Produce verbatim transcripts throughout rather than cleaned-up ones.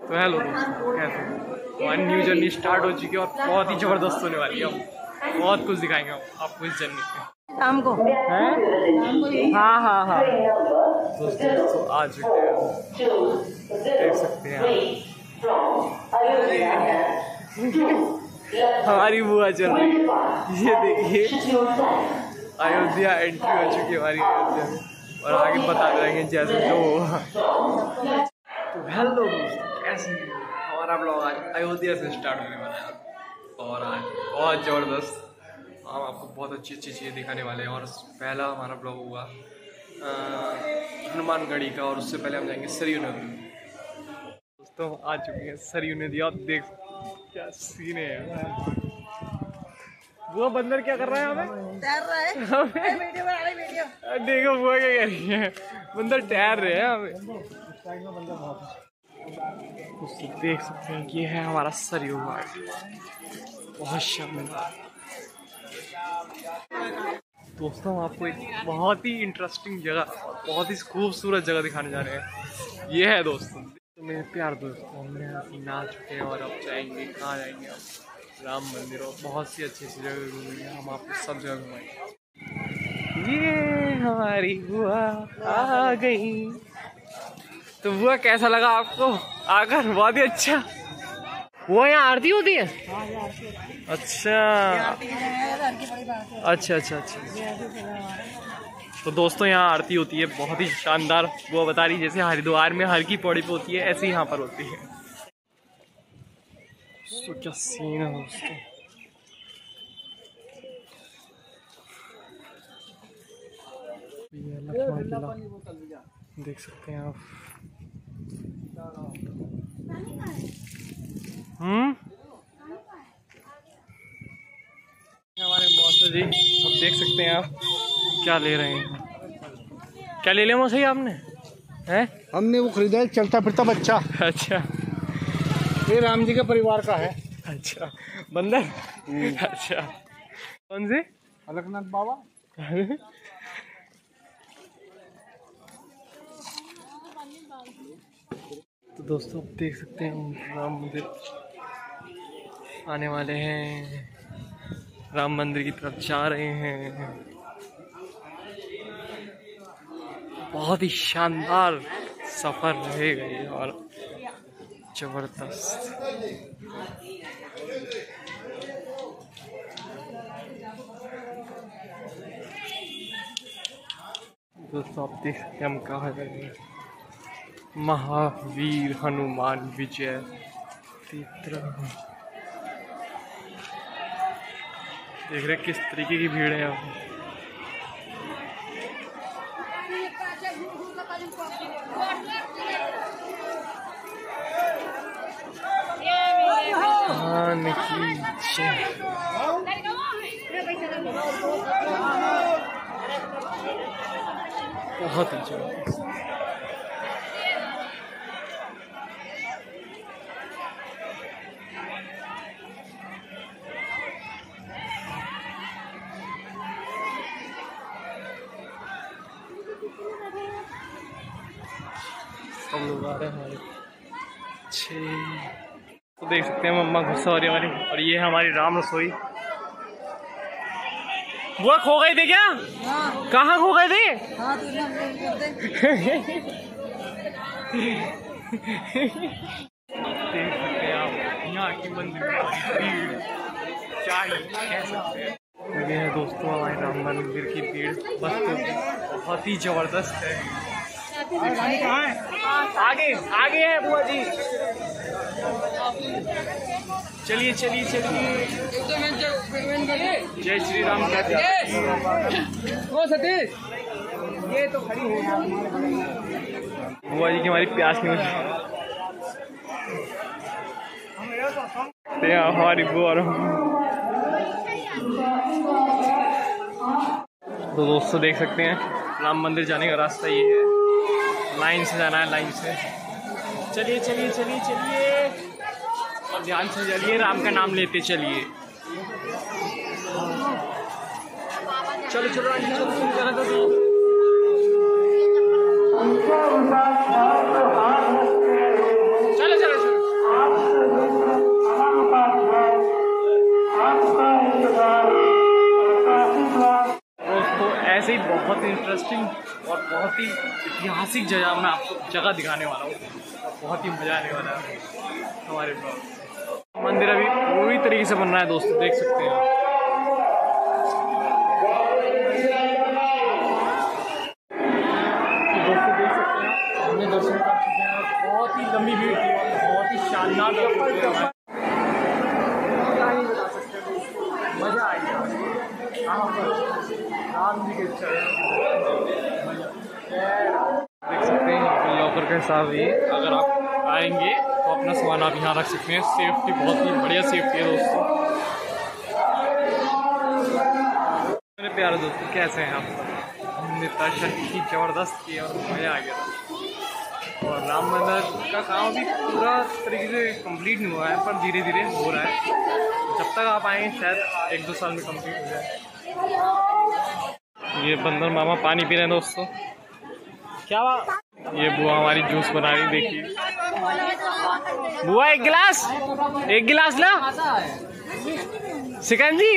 तो हेलो दोस्तों, कैसे हमारी न्यू जर्नी स्टार्ट हो चुकी है और बहुत ही ज़बरदस्त होने वाली है। हम बहुत कुछ दिखाएंगे हम आपको इस जर्नी में शाम को हैं। हाँ हाँ हाँ दोस्तों दोस्तों आ चुके हैं, देख सकते हैं हमारी बुआ चल रही है। ये देखिए अयोध्या एंट्री हो चुकी है हमारी अयोध्या में, और आगे बता देंगे जैसे जो होगा। तो हेलो दोस्तों, कैसे हमारा ब्लॉग आज अयोध्या से स्टार्ट होने वाला है और आज बहुत ज़बरदस्त हम आपको बहुत अच्छी अच्छी चीज़ें दिखाने वाले हैं। और पहला हमारा ब्लॉग हुआ हनुमानगढ़ी का, और उससे पहले हम जाएंगे सरयू नदी। दोस्तों हम आ चुके हैं सरयू नदी, आप देख क्या सीन है। वो बंदर क्या कर रहा है हमें? तैर रहा है। वीडियो बना रहे वीडियो। देखो वो क्या कह रही है, बंदर तैर रहे हैं हमें। देख सकते हैं कि ये है हमारा सरयू घाट, बहुत शानदार। दोस्तों हम आपको एक बहुत ही इंटरेस्टिंग जगह, बहुत ही खूबसूरत जगह दिखाने जा रहे हैं। ये है दोस्तों, तो मेरे प्यार दोस्तों, हमने नहा चुके हैं और अब जाएंगे, कहाँ जाएंगे हम? राम मंदिर और बहुत सी अच्छी अच्छी जगह घूमेंगे हम, आपको सब जगह घुमाएंगे। ये हमारी बुआ आ गई। तो बुआ कैसा लगा आपको आकर? बहुत ही अच्छा। वो यहाँ आरती होती है? अच्छा अच्छा अच्छा अच्छा। तो दोस्तों यहाँ आरती होती है, बहुत ही शानदार। वो बता रही जैसे हरिद्वार में हर की पौड़ी पे होती है, ऐसे ही यहाँ पर होती है। तो क्या सीन है दोस्तों, ये लक्ष्मण किला देख सकते हैं आप। हम्म हमारे मौसा जी, अब देख सकते हैं आप क्या ले रहे हैं। क्या ले लिया मौसा जी आपने? हैं? हमने वो खरीदा है चलता फिरता बच्चा। अच्छा, ये राम जी के परिवार का है। अच्छा बंदर। अच्छा कौन से? अलकनाथ बाबा। तो दोस्तों आप देख सकते हैं हम राम मंदिर आने वाले हैं, राम मंदिर की तरफ जा रहे हैं। बहुत ही शानदार सफर रहेगा ये और जबरदस्त। दोस्तों आप देख सकते हैं हम कहाँ जा रहे हैं। महावीर हनुमान विजय तीर्थ। देख रहे किस तरीके की भीड़ है यहाँ पे। बहुत अच्छा। सब लोग आ रहे हैं हमारे छे। तो देख सकते हैं मम्मा गुस्सा हो रही हमारी, और ये है हमारी राम रसोई। वो खो गए थे क्या? हाँ। कहाँ खो गए थे? हाँ, देख सकते हैं आप यहाँ की मंदिर क्या ही कह सकते हैं। ये है दोस्तों हमारे राम मंदिर की भीड़, बस तो बहुत ही जबरदस्त है। आगे आगे है बुआ जी, चलिए चलिए चलिए। जय श्री राम कहते हैं। वो सतीश ये तो खड़ी है बुआ जी की, हमारी प्यास नहीं होती हमारी बुआ। तो दोस्तों देख सकते हैं राम मंदिर जाने का रास्ता ये है, लाइन से जाना है, लाइन से। चलिए चलिए चलिए चलिए, और ध्यान से चलिए, राम का नाम लेते चलिए। चलो चलो आंटी चलो, तुम जरा तो चलो चलो चलो। बहुत ही इंटरेस्टिंग और बहुत ही ऐतिहासिक जगह मैं आपको जगह दिखाने वाला हूँ और बहुत ही मज़ा आने वाला है हमारे ब्लॉग। मंदिर अभी पूरी तरीके से बन रहा है दोस्तों, देख सकते हैं आप। दोस्तों देख सकते हैं हमने दर्शन कर चुके हैं और बहुत ही लंबी भीड़ थी और बहुत ही शानदार मज़ा आ गया यहाँ पर राम जी के चरण देख सकते हैं। यहाँ पर लॉकर के हिसाब ये अगर आप आएंगे तो अपना सामान आप यहाँ रख सकते हैं। सेफ्टी बहुत ही बढ़िया सेफ्टी है दोस्तों। मेरे प्यारे दोस्तों कैसे हैं आप? हमने दर्शन की ज़बरदस्त की और मज़ा आ गया था। और राम मंदिर का काम अभी पूरा तरीके से कंप्लीट नहीं हुआ है पर धीरे धीरे हो रहा है। जब तक आप आएंगे शायद एक दो साल में कंप्लीट हो जाए। ये बंदर मामा पानी पी रहे हैं दोस्तों। क्या बात? ये बुआ हमारी जूस बना रही, देखिए। बुआ एक गिलास, एक गिलास ला। सिकंजी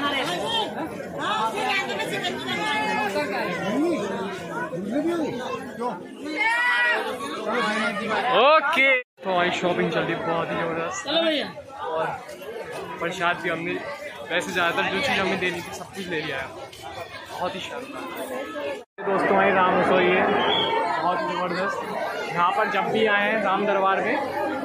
ओके। तो हमारी शॉपिंग चल रही है बहुत ही जबरदस्त और प्रसाद भी हमने वैसे ज़्यादातर जो चीज़ हमें देनी थी सब कुछ ले लिया है। बहुत ही शानदार दोस्तों हमारी राम रसोई है, बहुत ज़बरदस्त। यहाँ पर जब भी आए हैं राम दरबार में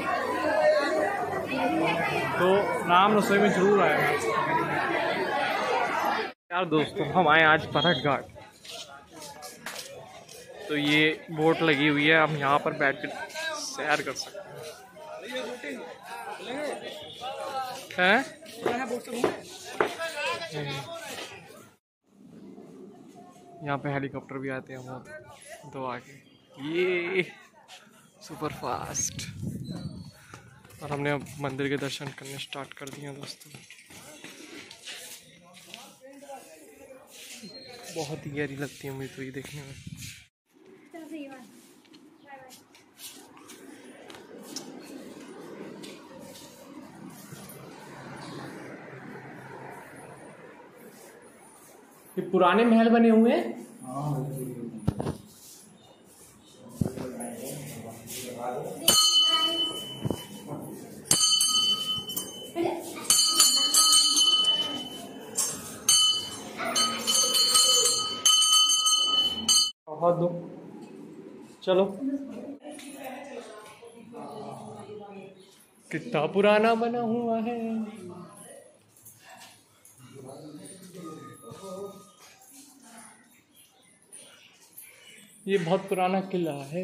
तो राम रसोई में ज़रूर आए हैं यार। दोस्तों हम आए आज भरत घाट, तो ये बोट लगी हुई है, हम यहाँ पर बैठ कर सैर कर सकते हैं। यहाँ पे हेलीकॉप्टर भी आते हैं बहुत दो आगे, ये सुपर फास्ट। और हमने अब मंदिर के दर्शन करने स्टार्ट कर दिए दोस्तों। बहुत ही गहरी लगती है मुझे तो ये देखने में। ये पुराने महल बने हुए हैं। बहुत दो चलो, कितना पुराना बना हुआ है। ये बहुत पुराना किला है।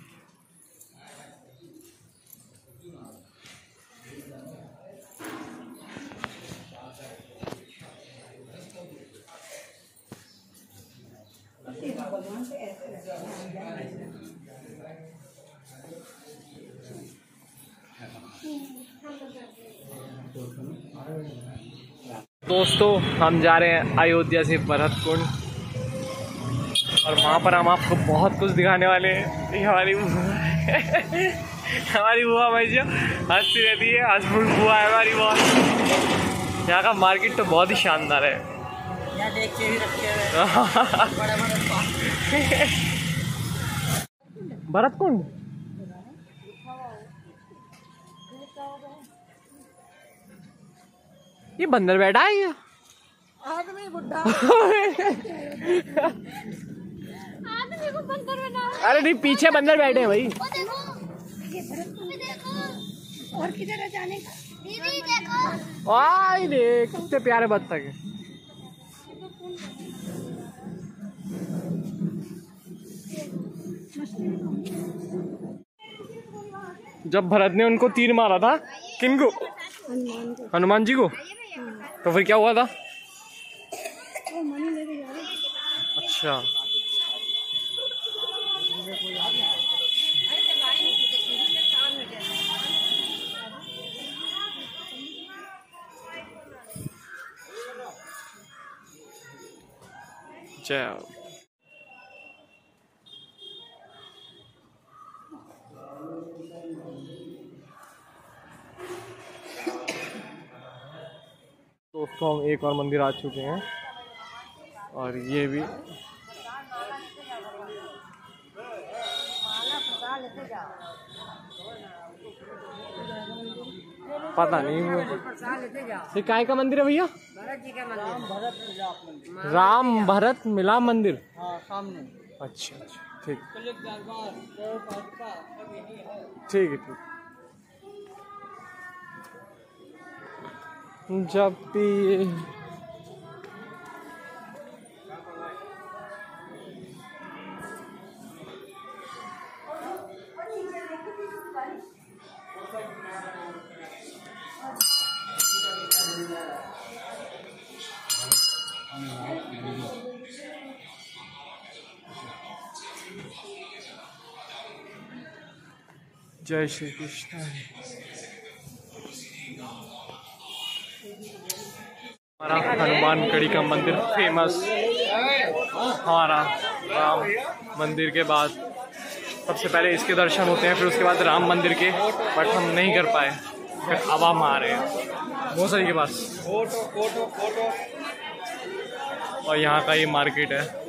दोस्तों हम जा रहे हैं अयोध्या से भरत कुंड और वहाँ पर हम आपको बहुत कुछ दिखाने वाले हैं। ये हमारी हमारी बुआ भाई जो हंसती रहती है, हंसमुख बुआ है हमारी बहुत। यहाँ का मार्केट तो बहुत ही शानदार है। यहाँ देख के भी रखे हुए भरत कुंड ये बंदर बैठा है क्या? आदमी बुढ़ा आदमी को बंदर बना। अरे नहीं, पीछे बंदर बैठे हैं भाई। वो देखो, ये भरत को भी देखो। और किधर है जाने का? दीदी देखो। आई देख कितने प्यारे बत्तख है। जब भरत ने उनको तीर मारा था, किनको? हनुमान जी को। तो फिर क्या हुआ था? अच्छा जय। दोस्तों हम एक और मंदिर आ चुके हैं और ये भी पता नहीं वो ये काय का मंदिर है भैया? राम भरत मिलाप मंदिर। हाँ सामने। अच्छा अच्छा ठीक ठीक है ठीक। जब भी जय श्री कृष्ण। हमारा हनुमानगढ़ी का मंदिर फेमस, हमारा राम मंदिर के बाद सबसे पहले इसके दर्शन होते हैं, फिर उसके बाद राम मंदिर के, बट हम नहीं कर पाए, फिर अब हम आ रहे हैं बहुत सारी के पास। और यहाँ का ये मार्केट है।